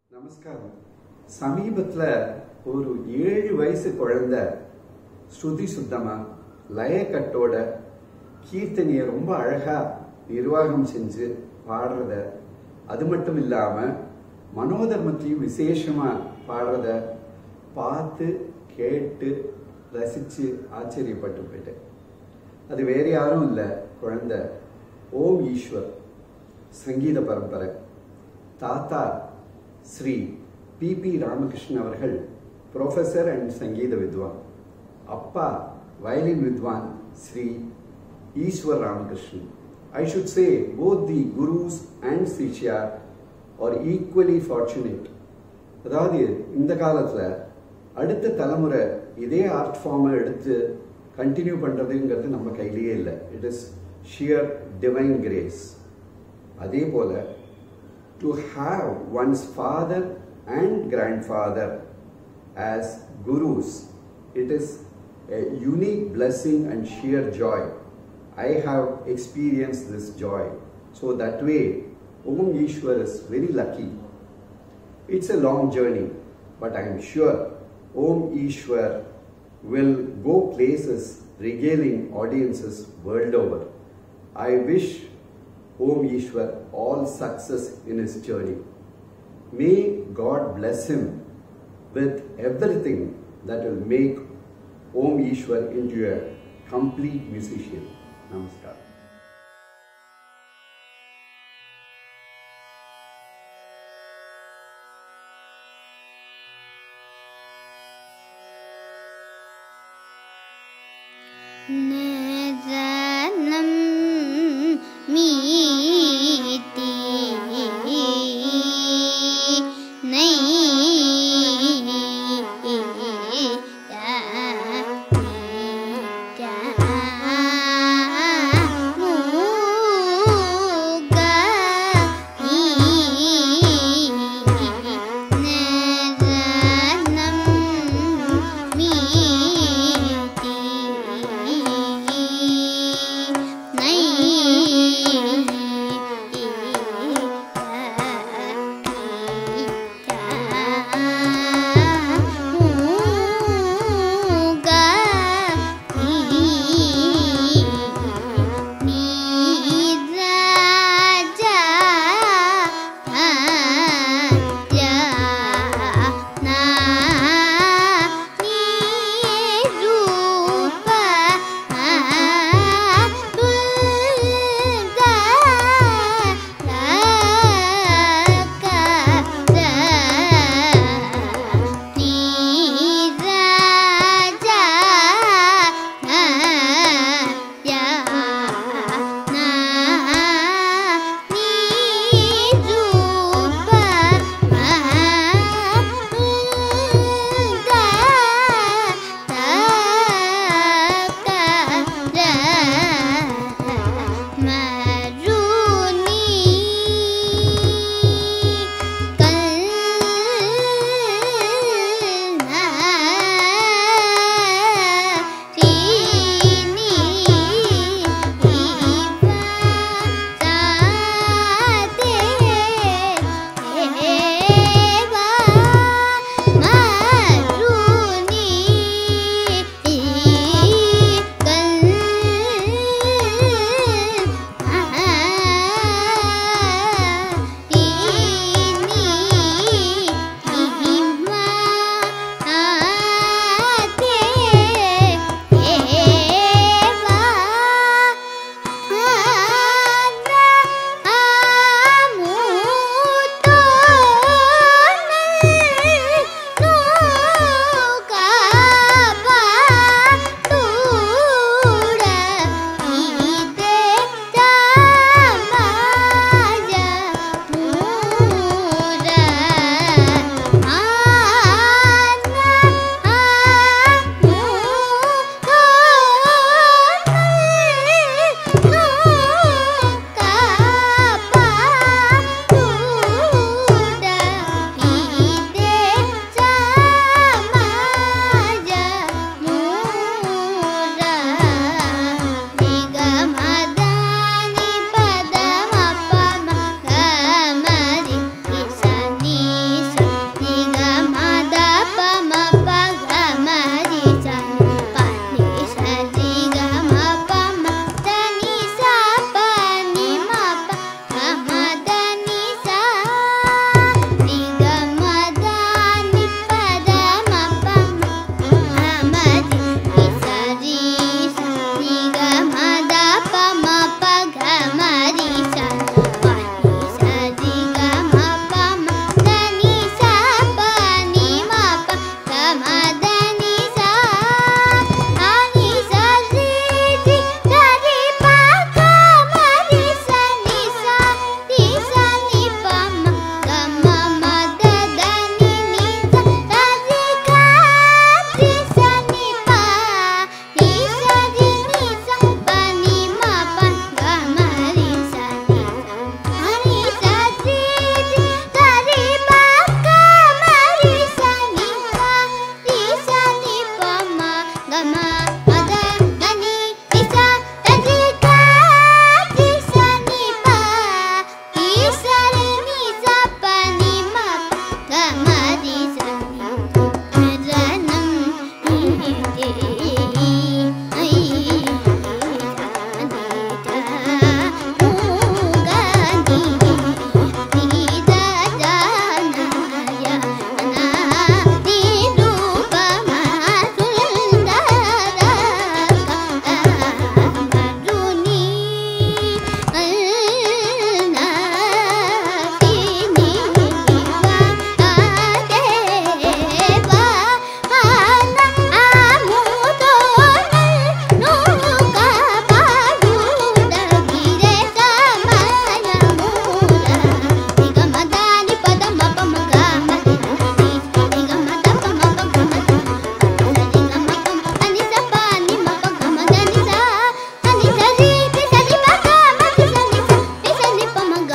நமஸ்காரம். சமீபத்தில் ஒரு 7 வயசு குழந்தை ஸ்ருதி சுத்தமா லயக்கட்டோட கீர்த்தனையை ரொம்ப அழகா நிர்வாகம் செஞ்சு பாடுறத, அது மட்டும் இல்லாமல் மனோதர்மத்தையும் விசேஷமா பாடுறத பார்த்து கேட்டு ரசித்து ஆச்சரியப்பட்டு போயிட்டேன். அது வேறு யாரும் இல்லை, குழந்தை ஓம் ஈஸ்வர் சங்கீத பரம்பரை. தாத்தா ஸ்ரீ பி ராமகிருஷ்ணன் அவர்கள் ப்ரொஃபஸர் அண்ட் சங்கீத வித்வான். அப்பா வயலின் வித்வான் Sri Ishwar Ramakrishnan. I should say both the gurus and Shishya are equally fortunate. அதாவது இந்த காலத்தில் அடுத்த தலைமுறை இதே ஆர்ட் ஃபார்மை எடுத்து கண்டினியூ பண்ணுறதுங்கிறது நம்ம கையிலேயே இல்லை. It is sheer divine grace. அதே போல் to have one's father and grandfather as gurus, it is a unique blessing and sheer joy. I have experienced this joy. So that way, Om Ishwar is very lucky. It's a long journey, but I am sure Om Ishwar will go places regaling audiences world over. I wish Om Ishwar all success in his journey. May God bless him with everything that will make Om Ishwar into a complete musician. Namaskar.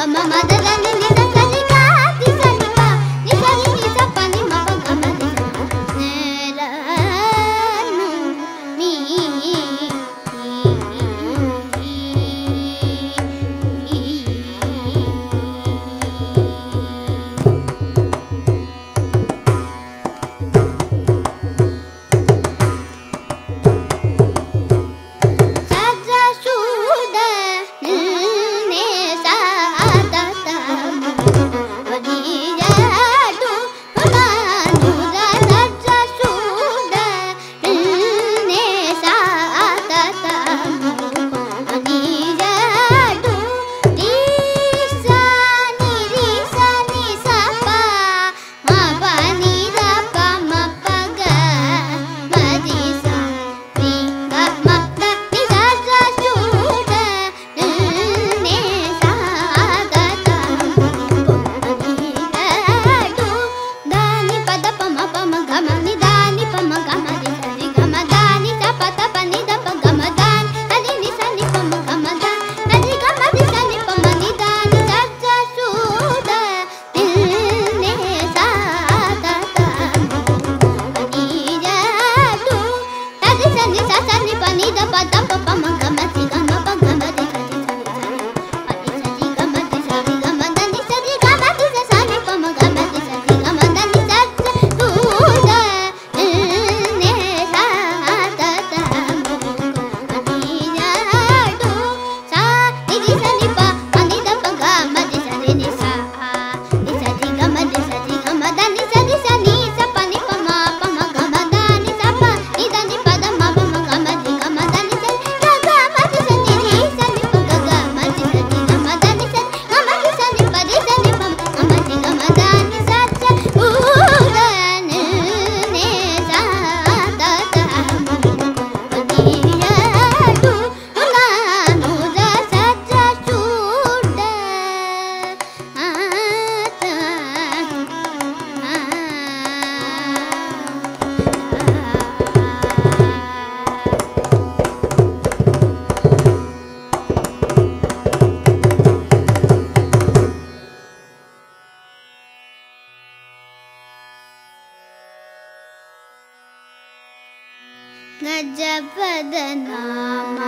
गजपदनामा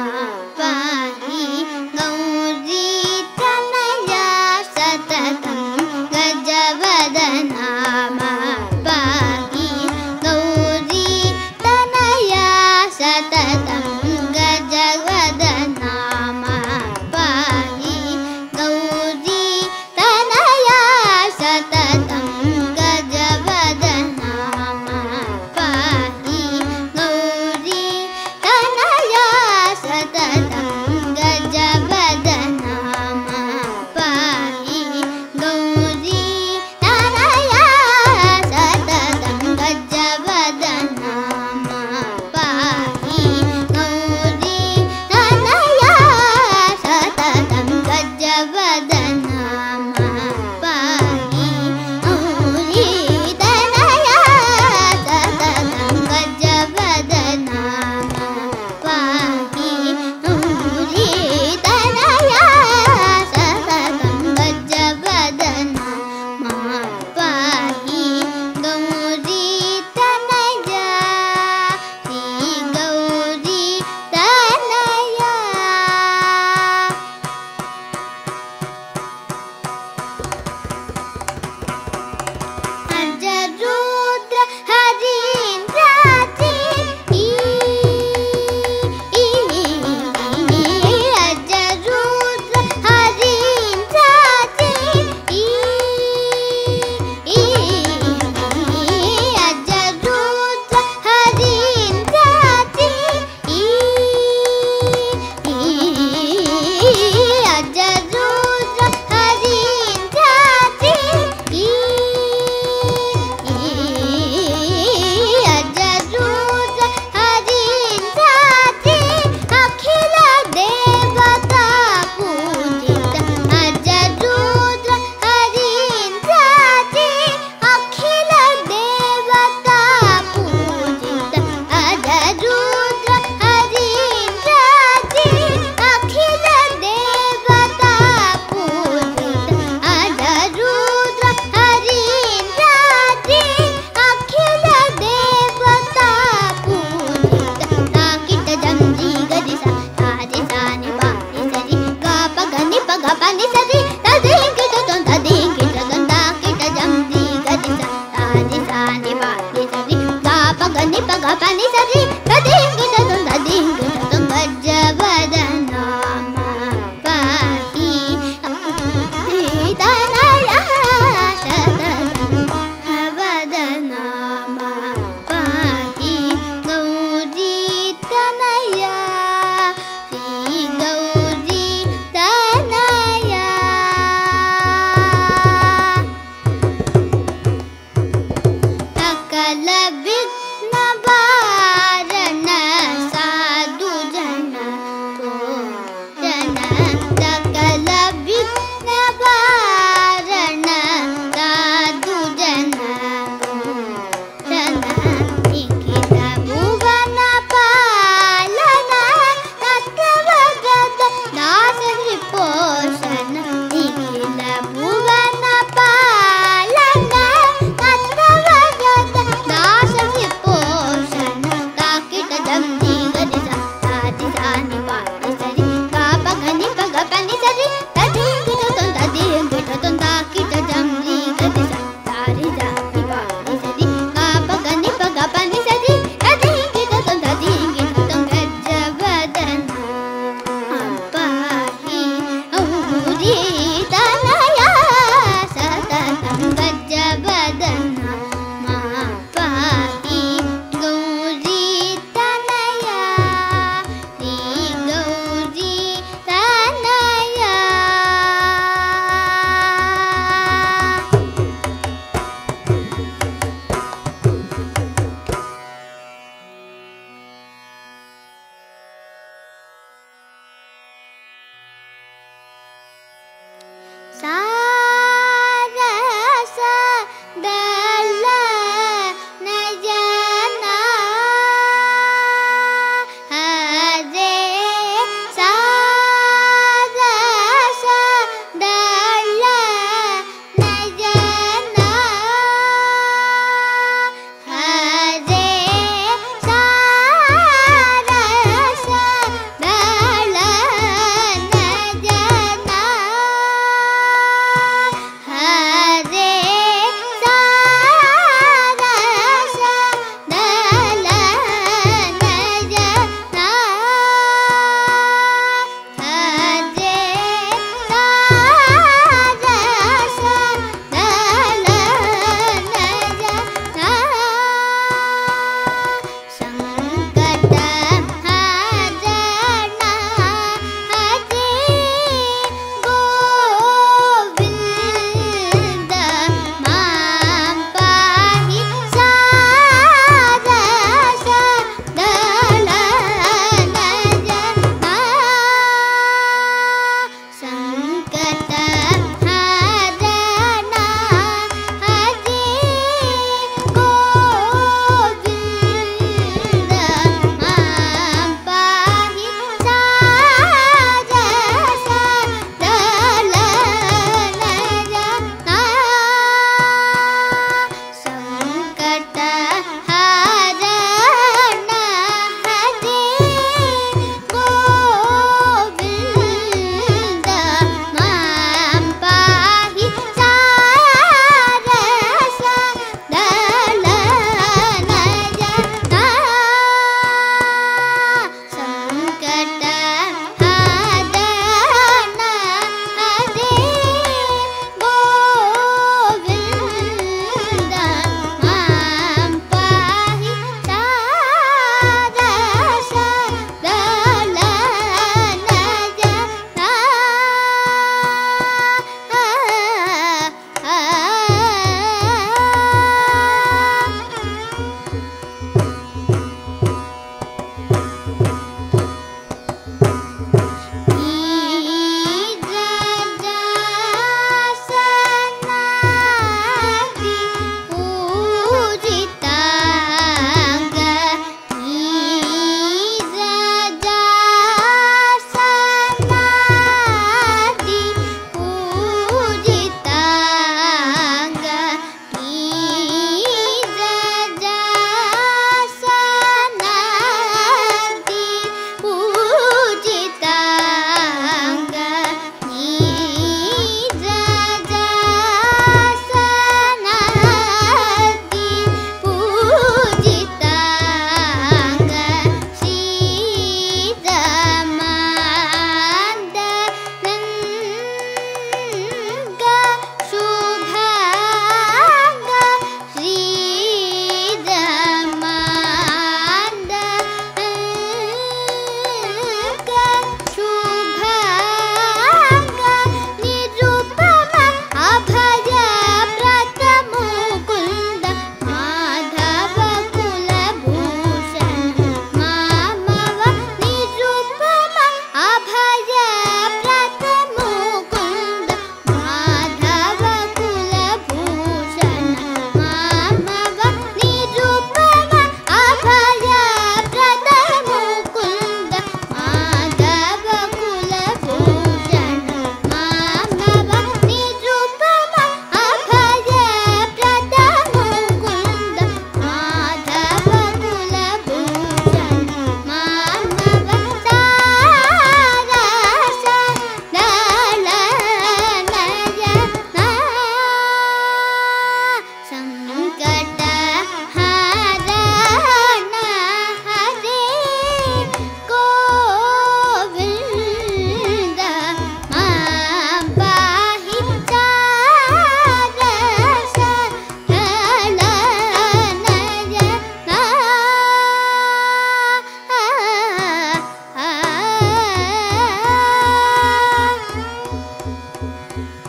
पाहि गौरी तनया सततं गजपदनामा पाहि गौरी तनया सततं गजपदनामा पाहि गौरी तनया सततं गजपदनामा पाहि गौरी तनया सततं गजपदनामा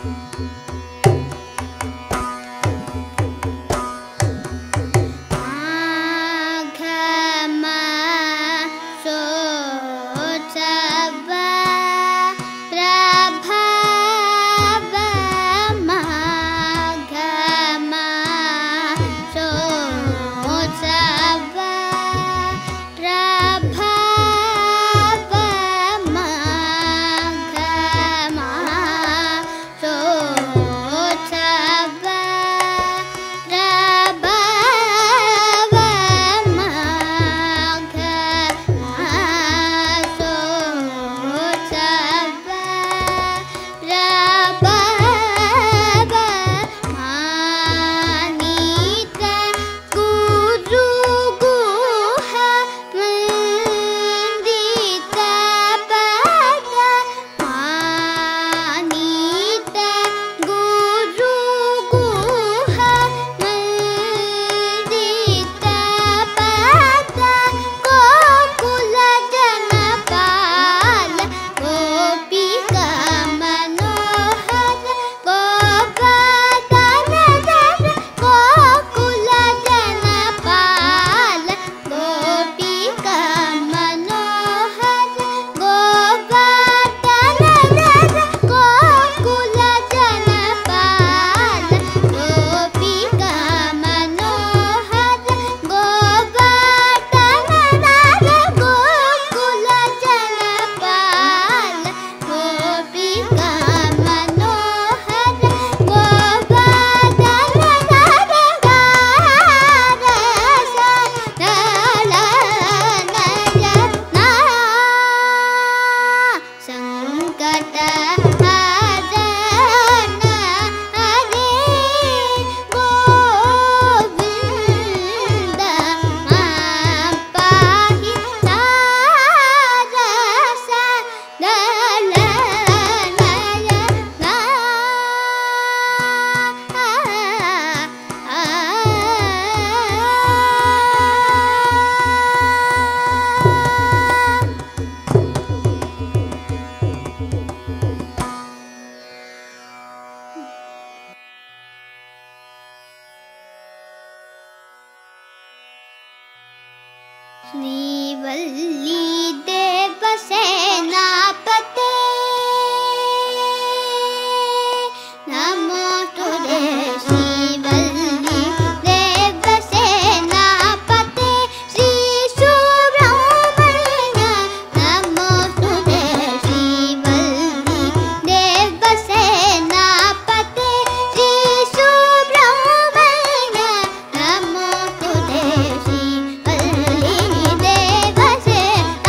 श्रीवल्ली देवसेनापते नमो तुरे श्रीवल्ली देवसेनापते श्री सुब्रह्मण्य नमो तुरे श्रीवल्ली देवसेनापते श्री सुब्रह्मण्य नमो तुरे श्रीवल्ली देवसेनापते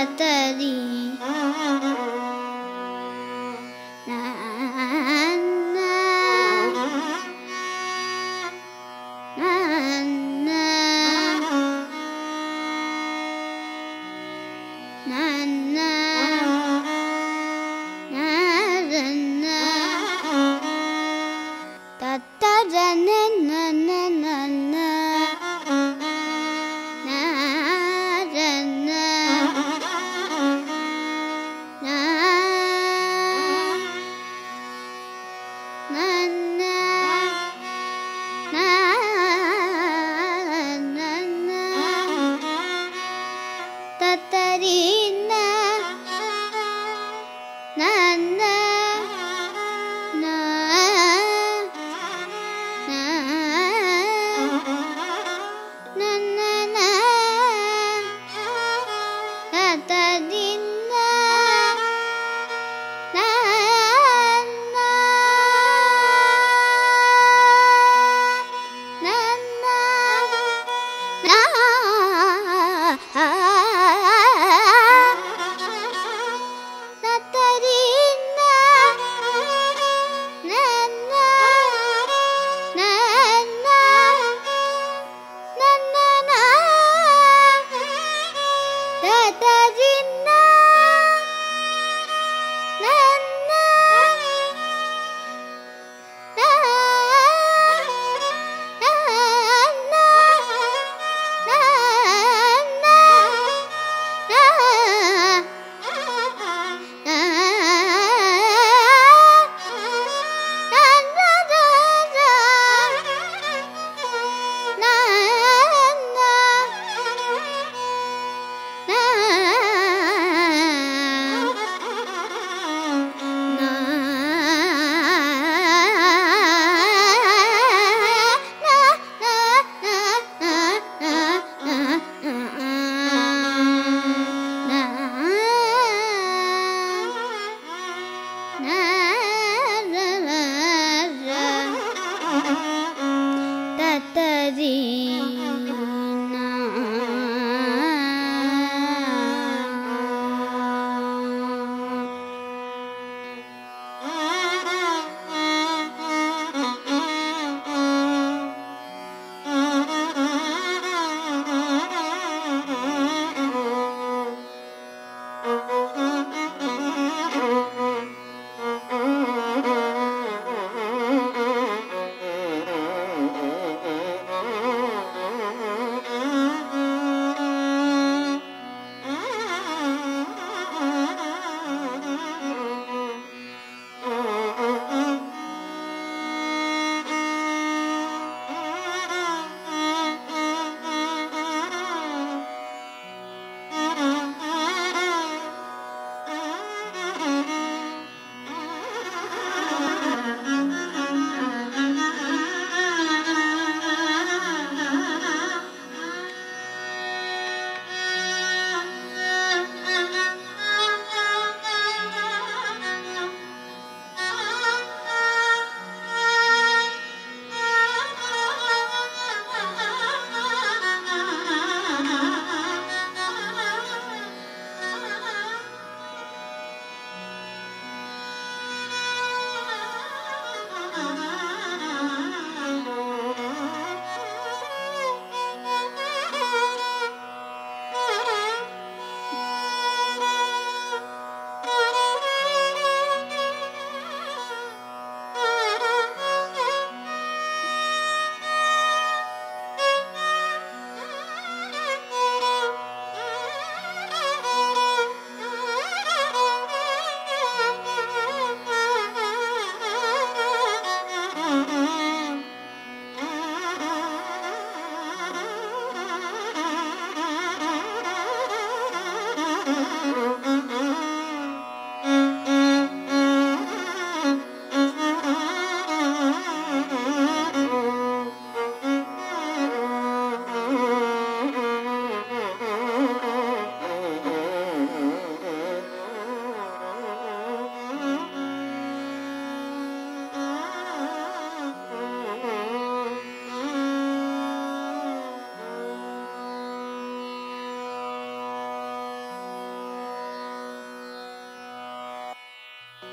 தத்தரி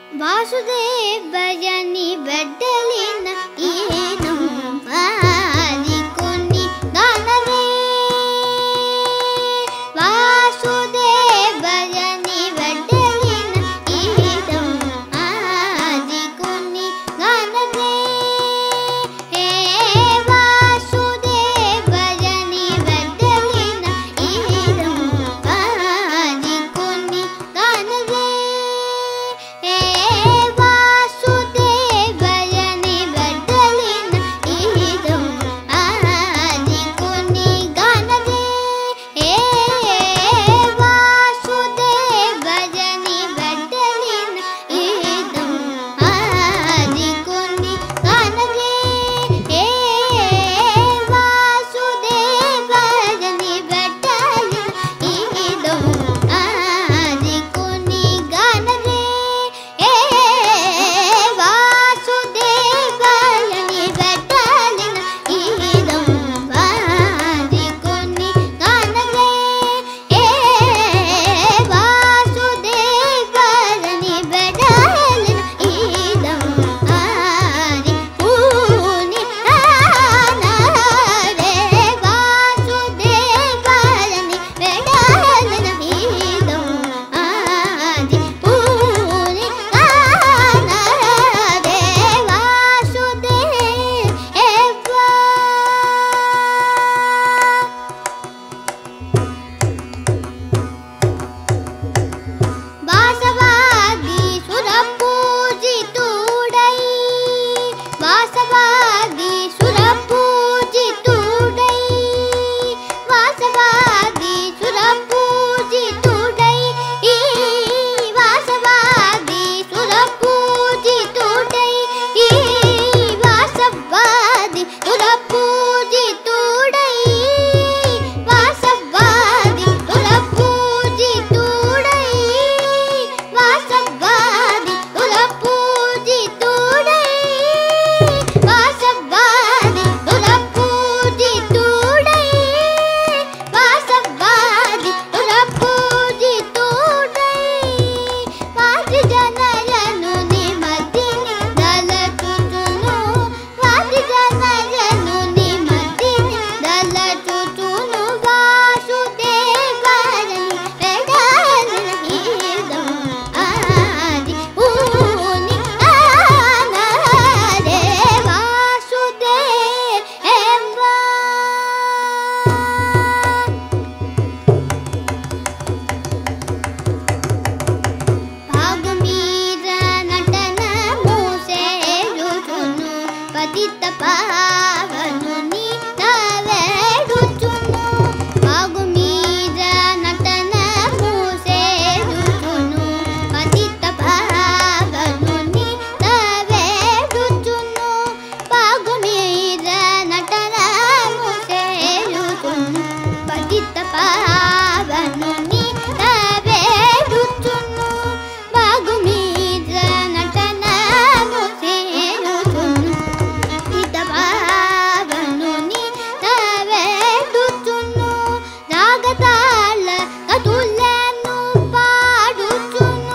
వాసుదేవయని వెడ్డలిన ఈను మాది కొన్ని గానవే వాసుదేవయని వెడ్డలిన ఈను మాది కొన్ని గానవే హే వాసుదేవయని వెడ్డలిన ఈను మాది కొన్ని గానవే వాసుదేవయని వెడ్డలిన ఈదు ఆది కొన్ని గానవే వాసుదేవయని వెడ్డలిన ఈదు ఆది కొన్ని గానవే వాసుదేవయని వెడ్డలిన ఈదు ఆది కొన్ని గానవే వాసుదేవయని వెడ్డలిన ఈదం వాది కొన్ని గానవే వాసుదేవయని వెడ్డలిన ఈదం ఆది పూని ఆనరే వాసుదేవయని వెడ్డలిన ఈదం ఆది పూని ఆనరే వాసవాది సురపూజితుడై వాసవాది సురపూజితుడై వాసవాది సురపూజితుడై ఈ వాసవాది సురపూజితుడై ఈ వాసవాది సురపూజితుడై వాసవాది సురపూజితుడై వాసవాది సురపూజితుడై వాసవాది సురపూజితుడై వాసవాది సురపూజితుడై వాది జనయను నిమతిని దళచుచును వాది జనయను నిమతిని దళచుచును వాసుదేవయని వెడ్డలిన ఈదం ఆది పూని ఆనరే వాసుదేవ భాగమీర నటన మూసేయుచును పతిత పావనుని తవేడుచును భాగమీర నటన మూసేయుచును పతిత పావనుని తవేడుచును భాగమీర నటన మూసేయుచును పతిత పావనుని తవేడుచును భాగమీర నటన మూసేయుచును పతిత పావనుని తవేడుచును రాగతాళ కతులను పాడుచును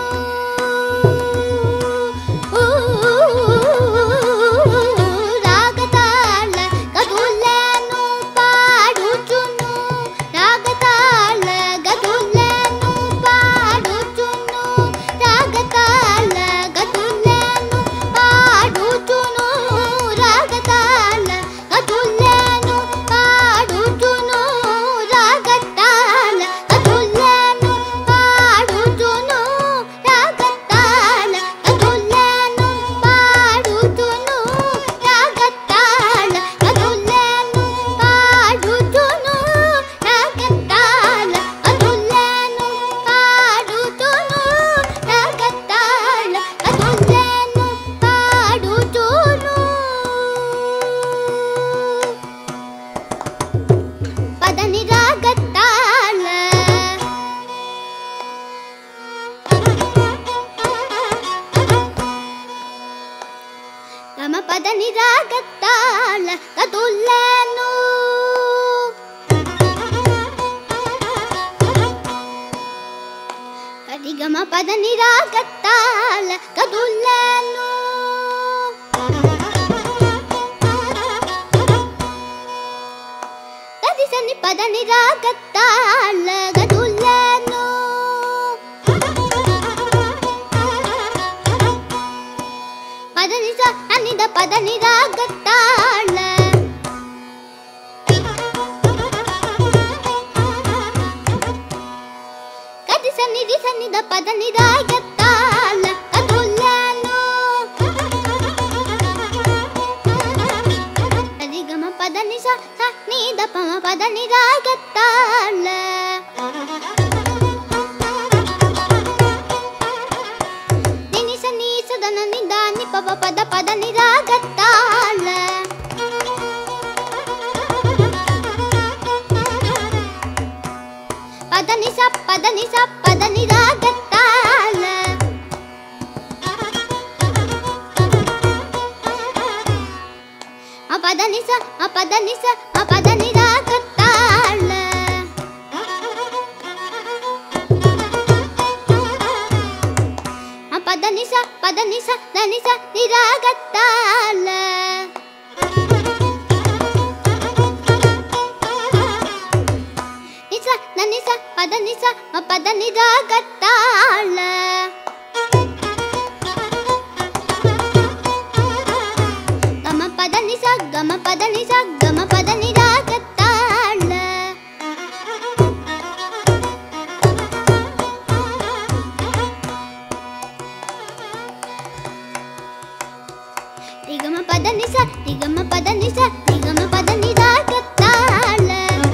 రాగతాళ కతులను పాడుచును రాగతాళ గతులను పాడుచును రాగతాళ గతులను పాడుచును రాగతాళ గతులను పాడుచును రాగతాళ గతులను పాడుచును రాగతాళ గతులను పాడుచును రాగతాళ గతులను పాడుచును రాగతాళ గతులను పాడుచును రాగతాళ గతులను పాడుచును పదని రాగతాళ గమ పదని రాగతాళ గతులను ಸರಿಗಮ ಪದ ನಿರಾಗತ್ತಾಳ ಕದುಲ್ಲೇನು ಕದಿ ಸನಿ ಪದ ನಿರಾಗತ್ತಾಳ ಕದುಲ್ಲೇನು ಪದ ನಿಸ ಅನಿದ ಪದ ನಿರಾಗತ್ತಾಳ ಸನ್ನಿಧಿ ಸನ್ನಿಧ ಪದ ನಿರಾಗತ್ತಾಳ ಕದುಲ್ಲೇನು ಸರಿಗಮ ಪದ ನಿಸ ನಿದ ಪಮ ಪದ ನಿರಾಗತ್ತಾಳ ನಿನಿ ಸನಿ ಸದನ ನಿದ ನಿ ಪಪ ಪದ ಪದ ನಿರಾಗತ್ತಾಳ ಪದ ನಿಸ ಪದ ನಿಸ ಪದ ನಿರಾಗತ್ತಾಳ ಪದ ನಿಸ ಪದ ನಿಸ ಪದ ನಿರಾಗತ್ತಾಳ ಪದ ನಿಸ ಪದ ನಿಸ ದನಿಸ ನಿರಾಗತ್ತಾಳ ನನಿಸ ಪದ ನಿಸ ಪದ ನಿರಾಗತ್ತಾಳ ಗಮ ಪದ ನಿಸ ಗಮ ಪದ ನಿಸ ಗಮ ಪದ ನಿರಾಗತ್ತಾಳ ರಿಗಮ ಪದ ನಿಸ ರಿಗಮ ಪದ ನಿಸ ರಿಗಮ ಪದ ನಿರಾಗತ್ತಾಳ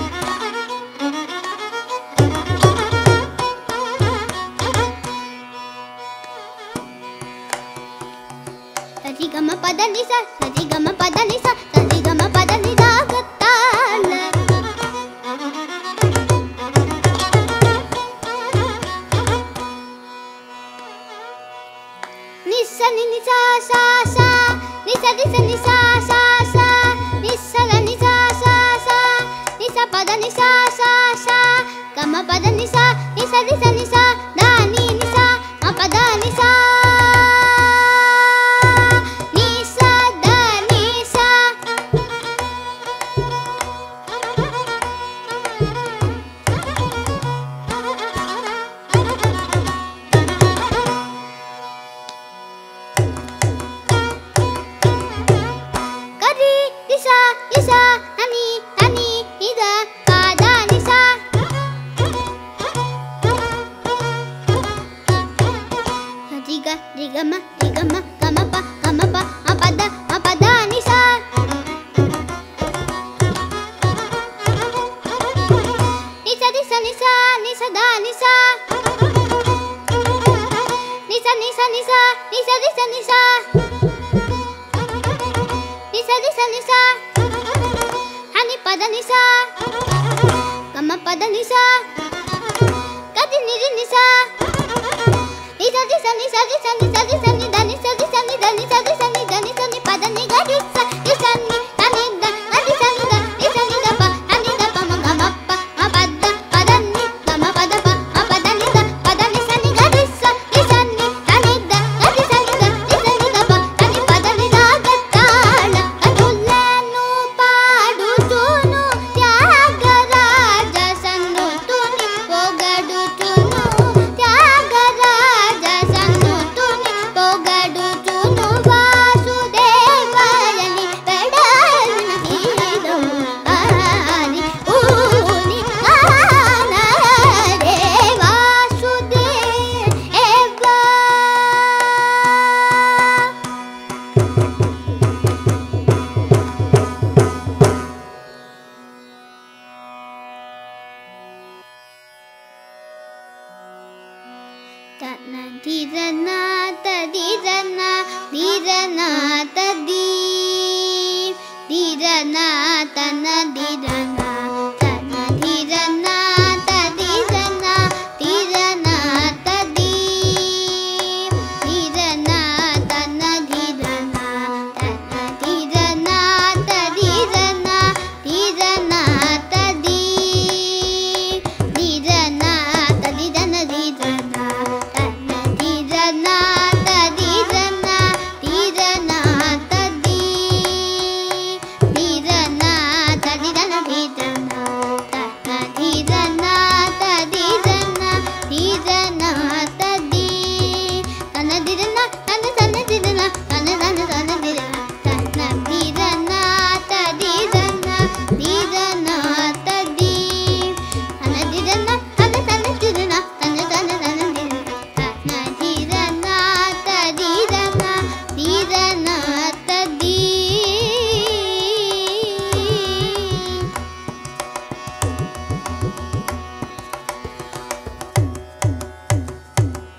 ಸರಿಗಮ ಪದ ನಿಸ ಸರಿಗಮ ಪದ ನಿಸ ಸರಿಗಮ ಪದ ನಿರಾಗತ್ತಾಳ ನಿಸ ನಿಸ ಸಾ ಸಾ ನಿಸ ನಿಸ ನಿಸ ಸಾ ಸಾ ನಿಸ ನಿಸ ಸಾ ಸಾ ನಿಸ ಪದ ನಿಸ ಸಾ ಸಾ ಗಮ ಪದ ನಿಸ ನಿಸ ನಿಸ ನಿಸ ದಾನಿ ನಿಸ ಪದ ನಿಸ ನಿಸ ನನಿ ನನಿ ಇದ ಪಾದ ನಿಸ ರಿಗ ರಿಗಮ ರಿಗಮ ಗಮಪ ಗಮಪ ಅಪದ ಅಪದ ನಿಸ ನಿಸ ನಿಸ ನಿಸ ನಿಸದ ನಿಸ ನಿಸ ನಿಸ ನಿಸ ನಿಸ ನಿಸ ನಿಸ ನಿಸ ನಿಸ ನಿಸ ಹನಿ ಪದ ನಿಸ ಗಮ ಪದ ನಿಸ ಕದಿ ನಿರಿ ನಿಸ ನಿಸ ದಿಸ ನಿಸ ದಿಸ ನಿಸ ದಿಸ ನಿದ ನಿಸ ದಿಸ ನಿದ ನಿಸ ದಿಸ ನಿದ ನಿಸ ನಿ ಪದ ನಿಗ ದಿಸ ನಿಸ ನಿ ತನಿದ ನಿಸ ನಿದ ನಿಸ ನಿದ ಪ ತನಿದ ಪ ಮ ಗಮ ಪ ಮ ಪದ ಪದ ನಿ ಗಮ ಪದ ಪ ಮ ಪದ ನಿದ ಪದ ನಿಸ ನಿಗ ದಿಸ ನಿಸ ನಿ ತನಿದ ನಿಸ ನಿದ ನಿಸ ನಿದ ಪ ತನಿ ಪದ ನಿರಾಗತ್ತಾಳ ಕದುಲ್ಲೇನು ಪಾಡುತ್ತುನು ತ್ಯಾಗರಾಜ ಸನ್ನುತ್ತುನಿ ಪೊಗಡುತ್ತುನು ತ್ಯಾಗರಾಜ ಸನ್ನುತ್ತುನಿ ಪೊಗಡುತ್ತುನು ವಾಸುದೇವಯನಿ ಬೆಡಲಿನ ತೀರವು ಆನಿ ಊನಿ ಆನರೇ ವಾಸುದೇವ ತನ ಧೀರನ ತದೀರನ ಧೀರನ ತದೀ ಧೀರನ ತನ ಧೀರನ ತನ ಧೀರನ ತದೀರನ ಧೀರನ ತದೀ ಧೀರನ ತನ ಧೀರನ ತನ ಧೀರನ ತದೀರನ ಧೀರನ ತದೀ ಧೀರನ ತದಿದನ ಧೀರನ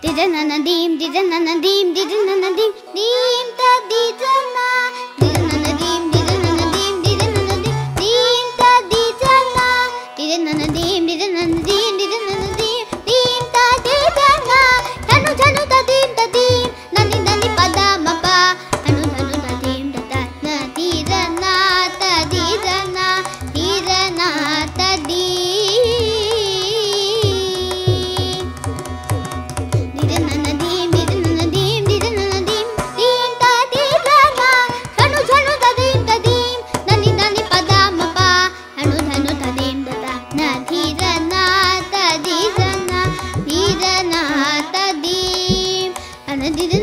Didanadim, didanadim, didanadim, dim ta didana. Didanadim, didanadim, didanadim, dim ta didana. Didanadim, didanadim, didanadim, dim ta didana. Dhanu dhanu ta dim, nani nani pada mapa. Dhanu dhanu ta dim ta na didana ta didana, didana ta dim. Didn't